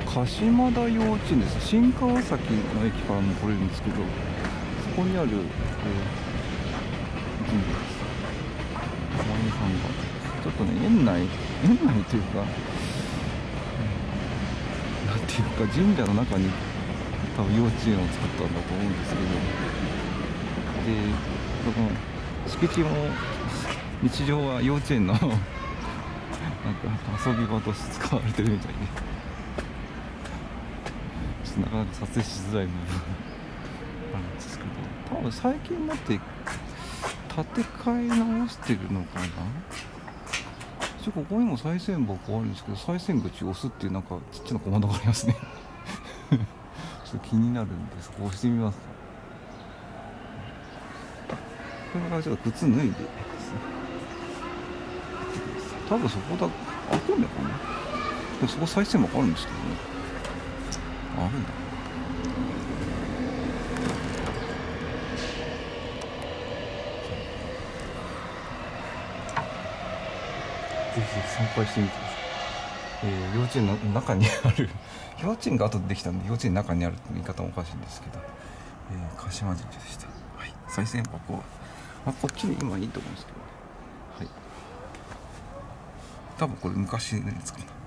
鹿島田幼稚園です。新川崎の駅からも来れるんですけど、そこにある、神社です。お参りさんがちょっとね、園内というか、なんていうか、神社の中に多分幼稚園を作ったんだと思うんですけど、でその敷地も日常は幼稚園のなんか遊び場として使われてるみたいで、ちょっとなかなか撮影しづらい部分あるんですけど、多分最近になって建て替え直してるのかな。ここにも賽銭箱あるんですけど、賽銭口を押すっていうなんかちっちゃなコマンドがありますねちょっと気になるんで、そこ押してみますか。これからちょっと靴脱いでですね、多分そこだ、開くんだかな。でもそこ賽銭箱あるんですけどね。あるんだ。ぜひ参拝してみてください。幼稚園の中にある幼稚園が後でできたんで幼稚園の中にあるって言い方もおかしいんですけど、鹿島神社でした。はい、賽銭箱は、こっちで今いいと思うんですけど、はい、多分これ昔のやつかな。